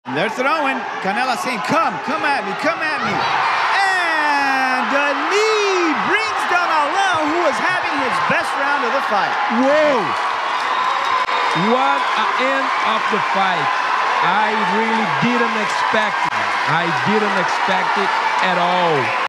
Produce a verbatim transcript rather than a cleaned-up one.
They're throwing. Canelo saying, come, come at me, come at me. And the knee brings down Allah, who is having his best round of the fight. Whoa! What an end of the fight. I really didn't expect it. I didn't expect it at all.